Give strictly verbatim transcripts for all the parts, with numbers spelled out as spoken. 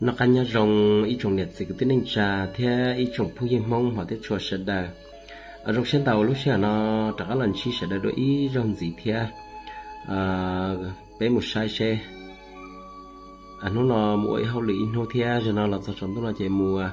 nó cá nhau rồng ít trồng nhiệt gì cái tiếng trà theo ít trồng phun yên mông hoặc theo chùa sẽ đà ở trong sen tàu lúc xưa nó trả lần chi sẽ đà đối ý rồng gì theo bé một sai xe à nó là mỗi hậu lý nó theo cho nó là sao chúng tôi là chạy mùa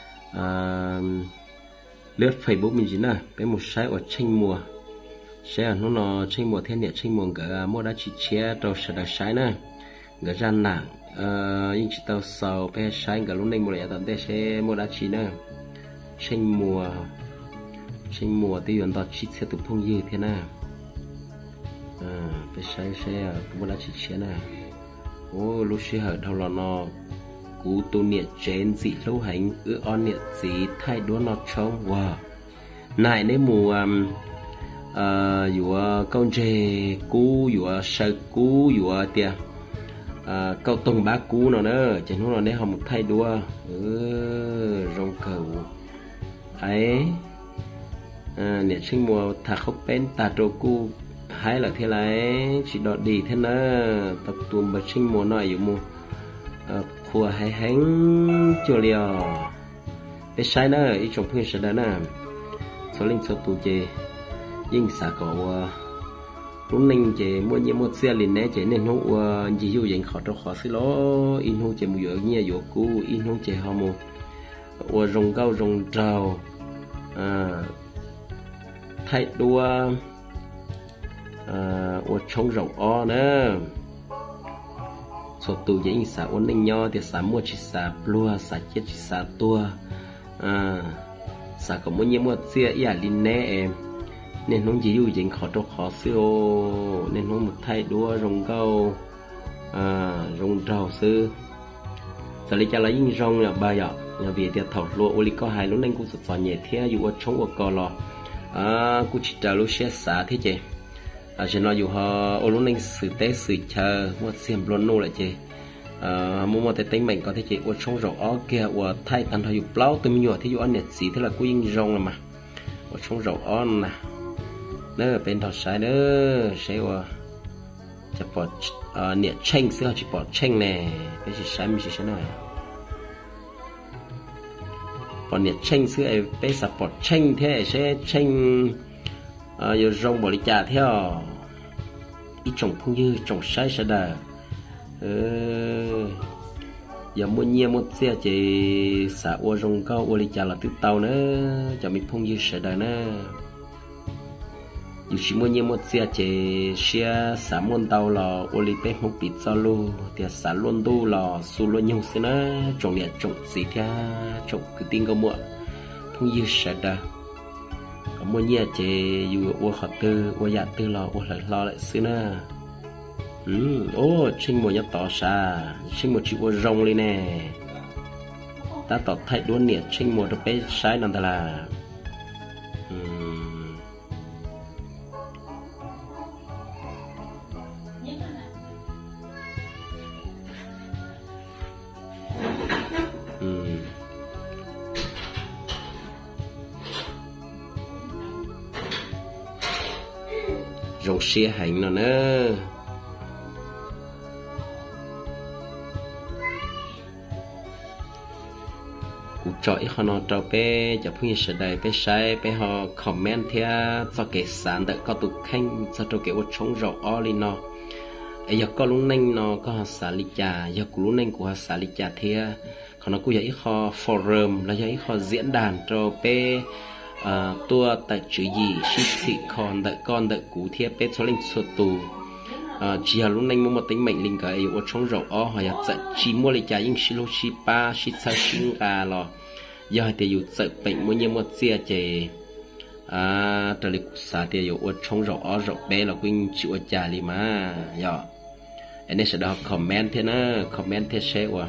lướt Facebook mình chỉ nè bé một sai ở tranh mùa xe nó là tranh mùa theo nhiệt tranh mùa cả mua đã chỉ chia đầu sẽ đà sai nè cái răng nặng nhưng chỉ tao sầu bé sai cả lúc này một lẽ tận đây sẽ mua đã chỉ nè tranh mùa tranh mùa thì hiện tại chỉ sẽ tụt phong dư thế nào à bé sai sẽ mua đã chỉ chia nè ô lúc xưa ở đâu là nó cú tu niệm chén dị lâu hành ư on niệm gì thay đua nó trong wow này đấy mùa à dù câu chè cú dù sợi cú dù tiệt à câu tông bá cú nó nữa chỉ nó là để họ một thay đua ừ rong cầu ấy à niệm sinh mùa thà khóc bên tà trâu cú hay là thế này chỉ đọt đi thế nữa tập tuồng bật sinh mùa này dù mùa khua hay hánh cho liều để sai nữa ít trong phương sẽ đến nè số linh số tụ chè nhưng xã có lúc ninh chè mua nhiều một xe liền né chè nên nó chỉ dụ dành khó cho khó xí ló in hông chè một giờ nhẹ giờ cũ in hông chè họ một ở rồng cao rồng trào à thay đua à ở trong rồng o nữa số tụ dành xã ổn định nhau thì xã mua chỉ xã plua xã chết chỉ xã tua à xã có mua nhiều một xe ia liền né em nên nó chỉ dụ dành khó cho khó xíu nên nó một thay đua rồng cao à rồng trào sư giờ lấy cho lấy những rong là ba giờ nhà việt thì thầu lúa oli có hai lúc nên cũng sụt sò nhẹ thế dù ở trong ở cò lò à cũng chỉ trả lúc xe xả thế chứ à chỉ nói dù họ ở lúc nên xử tế xử chờ một xem luôn nô lại chứ à mua một cái tính mình có thể chỉ ở trong rổ ó kia ở thay cần thay dù plau từ mình nhỏ thì dù ăn nhiệt gì thế là cũng những rong là mà ở trong rổ ó nè nữa bên thọ sai nữa sẽ qua chụp bọt nhiệt tranh xưa chụp bọt tranh này cái gì sai mình chỉ sẽ nói còn nhiệt tranh xưa ấy bây giờ bọt tranh thế sẽ tranh giờ rong bỏ đi trả theo ít trồng phong như trồng sai sẽ đà giờ mua nhiều một xe chỉ xả ô rong cao ô đi trả là từ tàu nữa cho mình phong như sẽ đà nữa dù chỉ mua nhiều một xe chỉ xe xả môn tàu là ô li bé một bít sao luôn thì xả luôn đu là su luôn nhiều xe nữa trồng nhiệt trồng gì theo trồng cái tin có mua phong như sẽ đà mua nhiều chỉ dù ô họ tư ô giả tư lo ô lại lo lại xứ nữa ừ ô sinh một nhát tỏ xa sinh một chữ ô rong lên nè ta tỏ thay đua nhiệt sinh một bé sai nằm ta là ừ rong xe hành nó nữa cụ trọi họ nó trâu bé cho phương sẽ đầy bé sai bé họ comment theo cho cái sản đợi có tụ khanh cho trâu cái ô chống rau o lên nó ấy giờ có lúc nanh nó có họ xả lịch trà giờ cụ lúc nanh của họ xả lịch trà theo họ nó cũng vậy họ forum là vậy họ diễn đàn trâu bé à tua tại chữ gì ship thị con đợi con đợi cú thiệp bé số linh số tù à chỉ là lúc này mua một tính mệnh linh cái ở trong rổ ó họ nhập dạy chỉ mua lấy trái những silo shipa shita shinga lo giờ thì dụ dạy bệnh mua nhiều một xe chè à trở lại xã thì dụ ở trong rổ ó rổ bé là quynh chịu trả li mà giờ anh ấy sẽ đọc comment thế nữa comment thế sẽ qua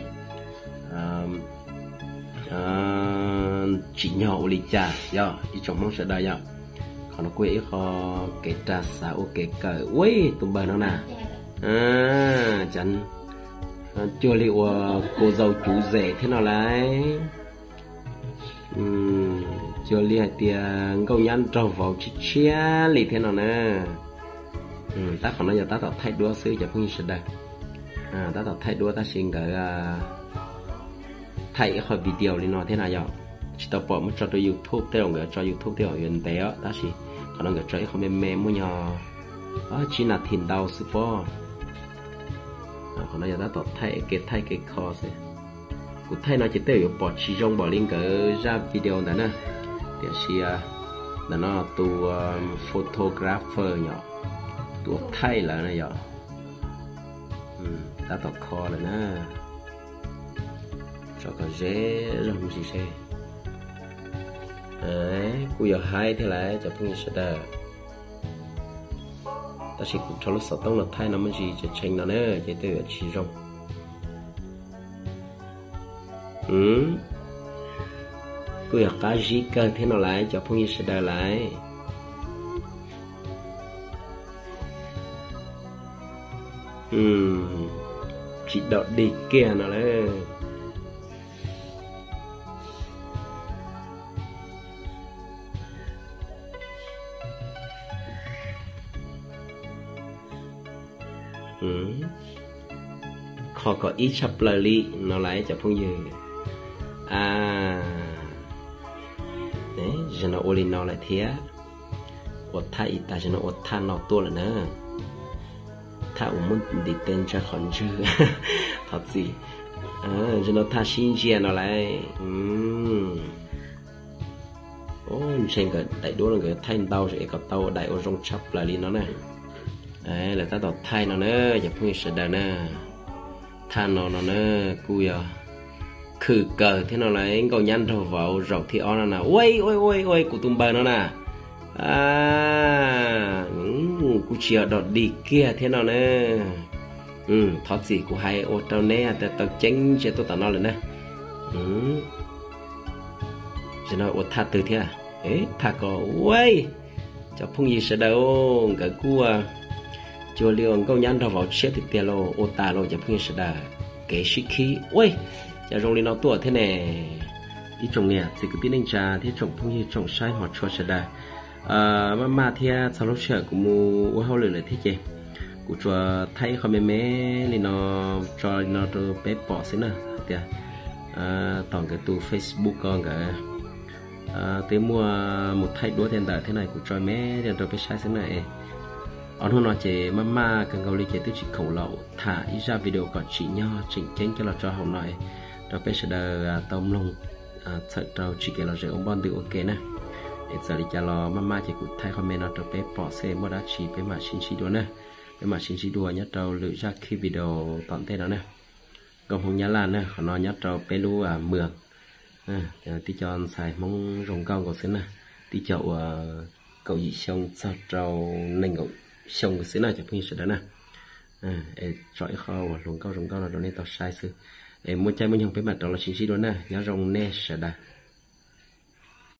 chỉ nhỏ ô lì trà do ít trong mong sẽ đây do còn nó quê khó cái trà xả ok cởi ui tụi bờ nó nè à chẳng chưa liệu cô dâu chú rể thế nào lại uhm, chưa liệu tiền câu nhăn trâu vào chi chia lì thế nào nè ừ, ta còn nói giờ ta tạo thay đua xứ cho phương sẽ đây à ta tạo thay đua ta xin cái thay khỏi video lên nó thế nào vậy chỉ tao bỏ một cho tôi YouTube tới rồi cho YouTube tới rồi gần té đó đó chỉ còn nó người chơi không mềm mềm mua nhỏ đó chỉ là thìn đau super còn nó giờ ta tọt thay cái thay cái kho sẽ cụ thay nó chỉ tới bỏ chỉ trong bỏ link ở ra video đó nè để chỉ là nó tu photographer nhỏ tu thay là này nhỏ ta tọt kho là nè cho cái dễ rồi gì xe đấy cú giờ hai thế lại cho phương sẽ đờ ta chỉ cho lúc sau tông là thay nó mới gì cho tranh nó nữa chỉ từ chỉ rong ừ cú giờ cá gì cơ thế nào lại cho phương sẽ đờ lại ừ chỉ đọt đi kia nó đấy ừ. Khó có ít chập lời lý nó lại cho phong dư à đấy giờ nó ôli nó lại thế ột thay ít ta giờ nó ột than nó tua là nữa thà ủng muốn đi tên cho khẩn chứ thật gì à giờ nó thà xin chia nó lại ừm ô trên cái đại đô là cái thay tàu sẽ có tàu đại ô rong chập lời lý nó này đấy là ta đọc thay nó nữa giờ phương sẽ đào nè than nó nó nữa cùi à khử cờ thế nào lại cầu nhăn thầu vào rau thì on là ôi ôi ôi ôi cụ tung bờ nó nè à cụ chia đọt đi kia thế nào nè ừ thoát gì cụ hay ô tao nè tao tao tránh cho tôi tao nó lên nè ừ giờ nó ô tha từ thế à ấy tha có ôi cho phương gì sẽ đâu cái cua cho liệu câu nhắn thầu vào chết thì tiền lô ô ta lô cho phương sẽ đà kế sĩ khí ôi cho rong lên nó tuổi thế này đi trồng nghề thì cứ biết đánh trà thì trồng phương gì trồng sai hoặc cho sẽ đà à mà mà thì sau lúc chờ cũng mua hao lửa lại thế chứ cũng cho thấy không mềm mềm thì nó cho nó từ bé bỏ xí nè thì à toàn cái tu Facebook con cái à tới mua một thay đũa tiền tờ thế này cũng cho mé để rồi bé sai xí này ông hôm nọ chị mama cần cầu lý chị tôi chỉ khẩu lậu thả ít ra video còn chị nho chỉnh chỉnh cho là cho hồng nói rồi bây giờ tôm lông sợ trâu chỉ kể là rồi ông bon tự ok nè để giờ đi cho lo mama chị cũng thay comment nó cho bé bỏ xe mua đá chỉ bé mà xin chỉ đùa nè bé mà xin chỉ đùa nhất trâu lựa ra khi video tận thế đó nè còn không nhớ là nè còn nó nhất trâu bé lu à mường à tí cho anh xài mong rồng cao của xứ nè tí chậu cậu gì xong sao trâu nành ngủ xong cái xứ này cho phương sẽ đó nè à em chọi kho và rồng cao rồng cao là đó nên tao sai sư em mua chai mua nhung với mặt đó là chính sĩ đó nè nhớ rồng nè sẽ đây